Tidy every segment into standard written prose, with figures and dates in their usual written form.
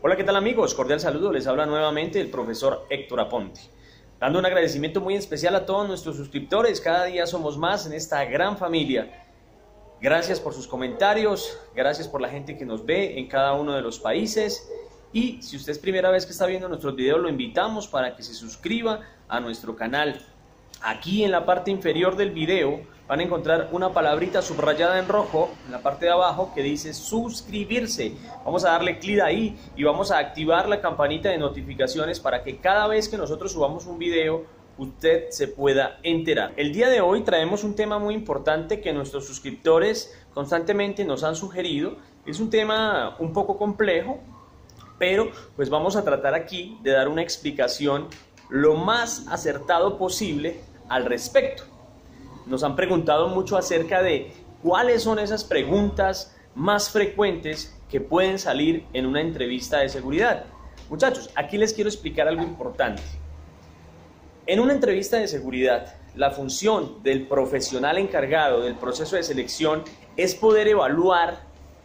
Hola, ¿qué tal amigos? Cordial saludo, les habla nuevamente el profesor Héctor Aponte, dando un agradecimiento muy especial a todos nuestros suscriptores. Cada día somos más en esta gran familia. Gracias por sus comentarios, gracias por la gente que nos ve en cada uno de los países. Y si usted es primera vez que está viendo nuestros videos, lo invitamos para que se suscriba a nuestro canal. Aquí en la parte inferior del video van a encontrar una palabrita subrayada en rojo en la parte de abajo que dice suscribirse. Vamos a darle clic ahí y vamos a activar la campanita de notificaciones para que cada vez que nosotros subamos un video usted se pueda enterar. El día de hoy traemos un tema muy importante que nuestros suscriptores constantemente nos han sugerido. Es un tema un poco complejo, pero pues vamos a tratar aquí de dar una explicación lo más acertado posible al respecto. Nos han preguntado mucho acerca de cuáles son esas preguntas más frecuentes que pueden salir en una entrevista de seguridad. Muchachos, aquí les quiero explicar algo importante. En una entrevista de seguridad, la función del profesional encargado del proceso de selección es poder evaluar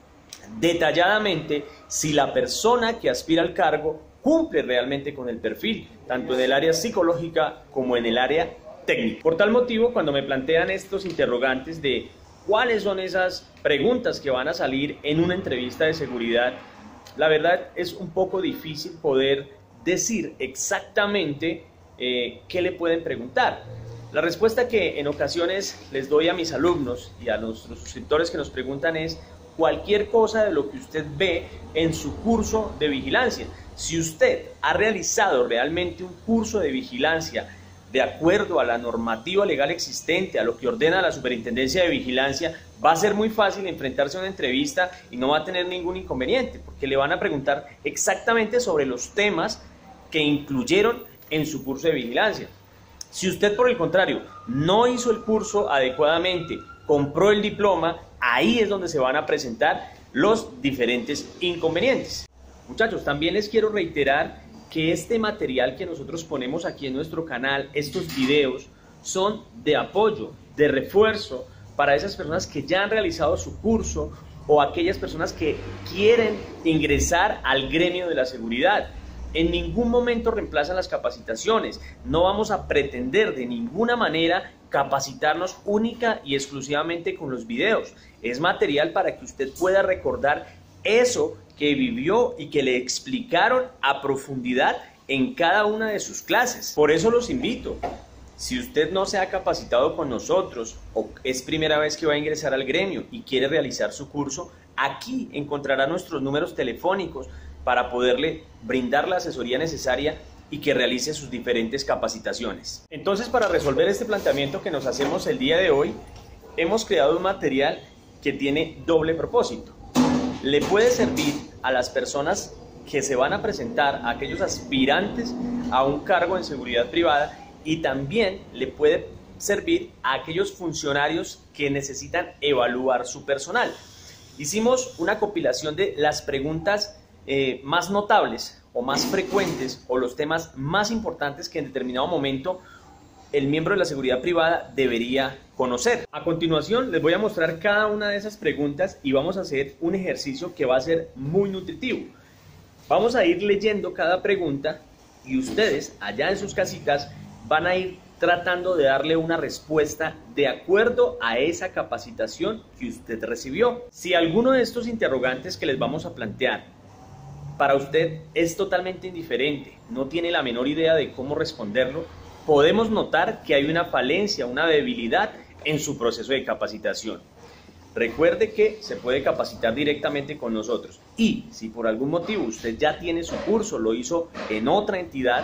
detalladamente si la persona que aspira al cargo cumple realmente con el perfil, tanto en el área psicológica como en el área técnica. Por tal motivo, cuando me plantean estos interrogantes de cuáles son esas preguntas que van a salir en una entrevista de seguridad, la verdad es un poco difícil poder decir exactamente qué le pueden preguntar. La respuesta que en ocasiones les doy a mis alumnos y a nuestros suscriptores que nos preguntan es cualquier cosa de lo que usted ve en su curso de vigilancia. Si usted ha realizado realmente un curso de vigilancia de acuerdo a la normativa legal existente, a lo que ordena la Superintendencia de Vigilancia, va a ser muy fácil enfrentarse a una entrevista y no va a tener ningún inconveniente, porque le van a preguntar exactamente sobre los temas que incluyeron en su curso de vigilancia. Si usted, por el contrario, no hizo el curso adecuadamente, compró el diploma, ahí es donde se van a presentar los diferentes inconvenientes. Muchachos, también les quiero reiterar que este material que nosotros ponemos aquí en nuestro canal, estos videos, son de apoyo, de refuerzo para esas personas que ya han realizado su curso o aquellas personas que quieren ingresar al gremio de la seguridad. En ningún momento reemplazan las capacitaciones. No vamos a pretender de ninguna manera capacitarnos única y exclusivamente con los videos. Es material para que usted pueda recordar eso que vivió y que le explicaron a profundidad en cada una de sus clases. Por eso los invito, si usted no se ha capacitado con nosotros o es primera vez que va a ingresar al gremio y quiere realizar su curso, aquí encontrará nuestros números telefónicos para poderle brindar la asesoría necesaria y que realice sus diferentes capacitaciones. Entonces, para resolver este planteamiento que nos hacemos el día de hoy, hemos creado un material que tiene doble propósito. Le puede servir a las personas que se van a presentar, a aquellos aspirantes a un cargo en seguridad privada, y también le puede servir a aquellos funcionarios que necesitan evaluar su personal. Hicimos una compilación de las preguntas más notables o más frecuentes o los temas más importantes que en determinado momento el miembro de la seguridad privada debería conocer. A continuación les voy a mostrar cada una de esas preguntas y vamos a hacer un ejercicio que va a ser muy nutritivo. Vamos a ir leyendo cada pregunta y ustedes allá en sus casitas van a ir tratando de darle una respuesta de acuerdo a esa capacitación que usted recibió. Si alguno de estos interrogantes que les vamos a plantear para usted es totalmente indiferente, no tiene la menor idea de cómo responderlo, podemos notar que hay una falencia, una debilidad en su proceso de capacitación. Recuerde que se puede capacitar directamente con nosotros y si por algún motivo usted ya tiene su curso, lo hizo en otra entidad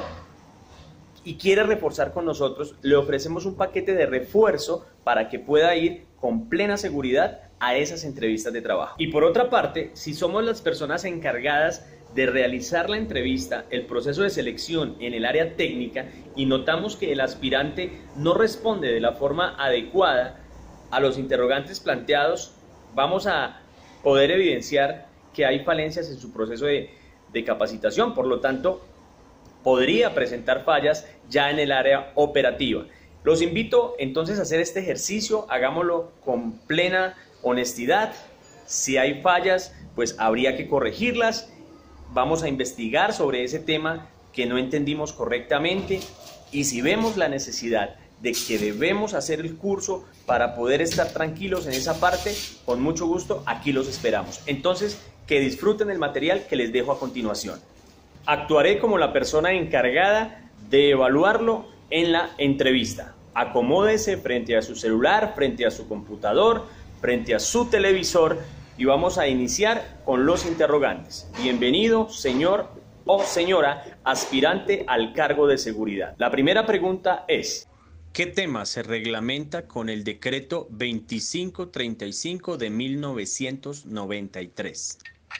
y quiere reforzar con nosotros, le ofrecemos un paquete de refuerzo para que pueda ir con plena seguridad a esas entrevistas de trabajo. Y por otra parte, si somos las personas encargadas de realizar la entrevista, el proceso de selección en el área técnica y notamos que el aspirante no responde de la forma adecuada a los interrogantes planteados, vamos a poder evidenciar que hay falencias en su proceso de capacitación, por lo tanto podría presentar fallas ya en el área operativa. Los invito entonces a hacer este ejercicio, hagámoslo con plena honestidad. Si hay fallas, pues habría que corregirlas. vamos a investigar sobre ese tema que no entendimos correctamente, y si vemos la necesidad de que debemos hacer el curso para poder estar tranquilos en esa parte, con mucho gusto aquí los esperamos. Entonces, que disfruten el material que les dejo a continuación. Actuaré como la persona encargada de evaluarlo en la entrevista. Acomódese frente a su celular, frente a su computador, frente a su televisor, y vamos a iniciar con los interrogantes. Bienvenido, señor o señora aspirante al cargo de seguridad. La primera pregunta es: ¿qué tema se reglamenta con el decreto 2535 de 1993?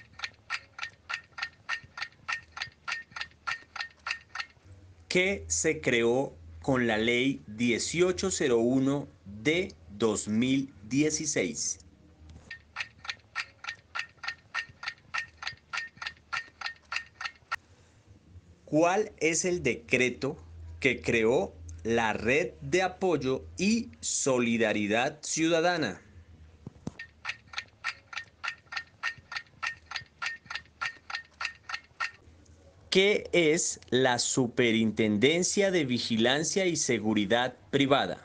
¿Qué se creó con la ley 1801 de 2016? ¿Cuál es el decreto que creó la Red de Apoyo y Solidaridad Ciudadana? ¿Qué es la Superintendencia de Vigilancia y Seguridad Privada?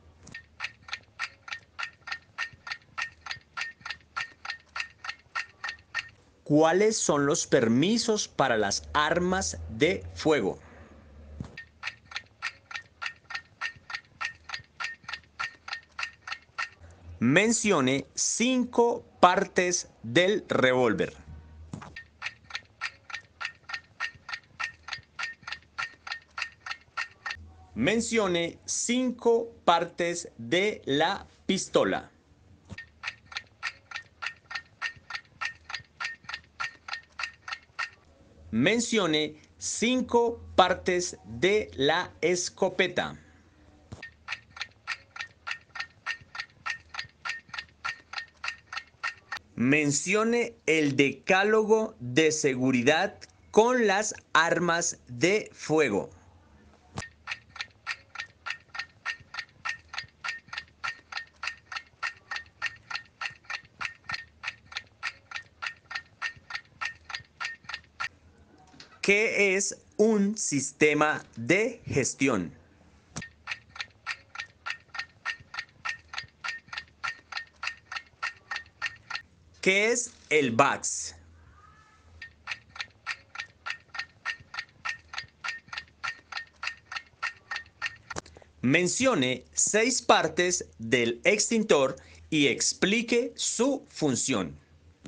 ¿Cuáles son los permisos para las armas de fuego? Mencione 5 partes del revólver. Mencione 5 partes de la pistola. Mencione 5 partes de la escopeta. Mencione el decálogo de seguridad con las armas de fuego. ¿Qué es un sistema de gestión? ¿Qué es el VAX? Mencione 6 partes del extintor y explique su función.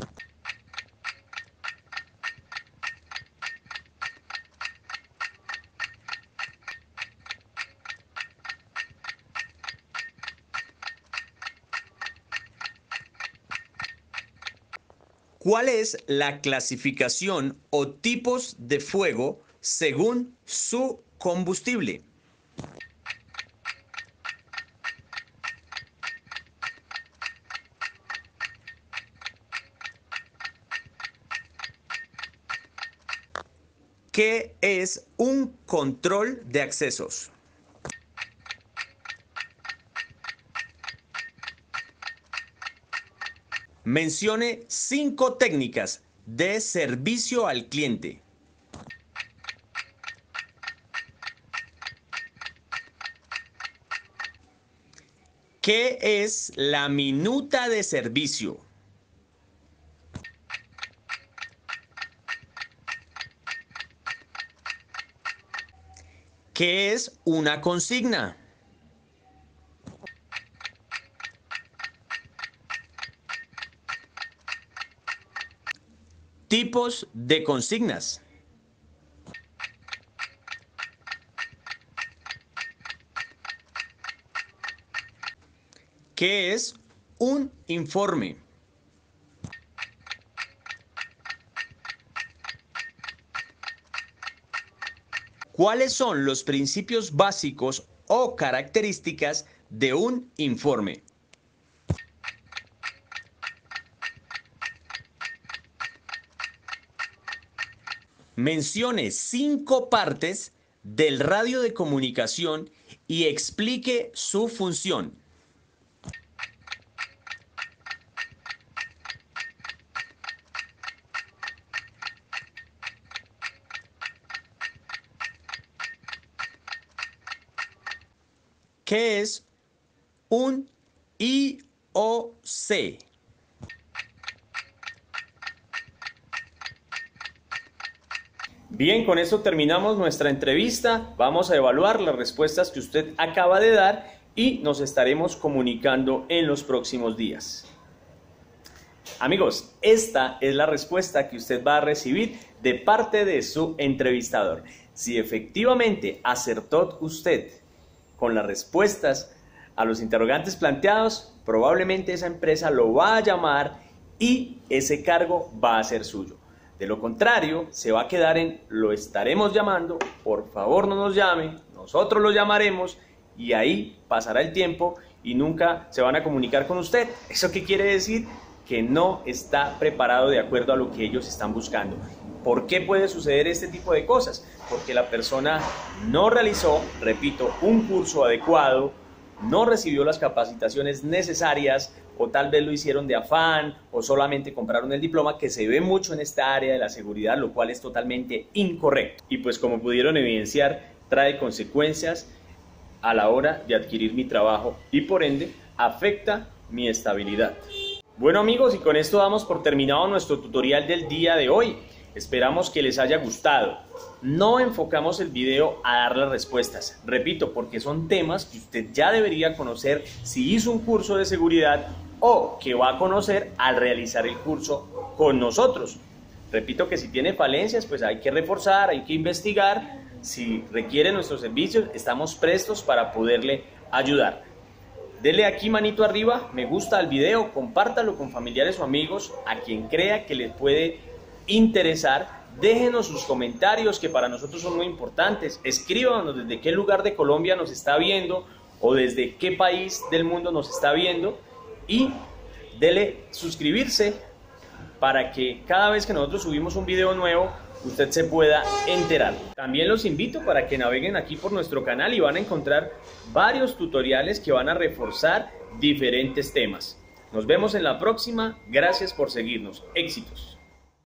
¿Cuál es la clasificación o tipos de fuego según su combustible? ¿Qué es un control de accesos? Mencione 5 técnicas de servicio al cliente. ¿Qué es la minuta de servicio? ¿Qué es una consigna? Tipos de consignas. ¿Qué es un informe? ¿Cuáles son los principios básicos o características de un informe? Mencione 5 partes del radio de comunicación y explique su función. ¿Qué es un IOC? Bien, con esto terminamos nuestra entrevista. Vamos a evaluar las respuestas que usted acaba de dar y nos estaremos comunicando en los próximos días. Amigos, esta es la respuesta que usted va a recibir de parte de su entrevistador. Si efectivamente acertó usted con las respuestas a los interrogantes planteados, probablemente esa empresa lo va a llamar y ese cargo va a ser suyo. De lo contrario, se va a quedar en lo estaremos llamando, por favor no nos llame, nosotros lo llamaremos y ahí pasará el tiempo y nunca se van a comunicar con usted. ¿Eso qué quiere decir? Que no está preparado de acuerdo a lo que ellos están buscando. ¿Por qué puede suceder este tipo de cosas? Porque la persona no realizó, repito, un curso adecuado, no recibió las capacitaciones necesarias o tal vez lo hicieron de afán o solamente compraron el diploma, que se ve mucho en esta área de la seguridad, lo cual es totalmente incorrecto. Y pues como pudieron evidenciar, trae consecuencias a la hora de adquirir mi trabajo y por ende afecta mi estabilidad. Bueno amigos, y con esto damos por terminado nuestro tutorial del día de hoy. Esperamos que les haya gustado. No enfocamos el video a dar las respuestas, repito, porque son temas que usted ya debería conocer si hizo un curso de seguridad o que va a conocer al realizar el curso con nosotros. Repito que si tiene falencias, pues hay que reforzar, hay que investigar. Si requiere nuestros servicios, estamos prestos para poderle ayudar. Dele aquí manito arriba, me gusta al video, compártalo con familiares o amigos, a quien crea que les puede interesar. Déjenos sus comentarios que para nosotros son muy importantes. Escríbanos desde qué lugar de Colombia nos está viendo o desde qué país del mundo nos está viendo y dele suscribirse para que cada vez que nosotros subimos un video nuevo usted se pueda enterar. También los invito para que naveguen aquí por nuestro canal y van a encontrar varios tutoriales que van a reforzar diferentes temas. Nos vemos en la próxima. Gracias por seguirnos. Éxitos.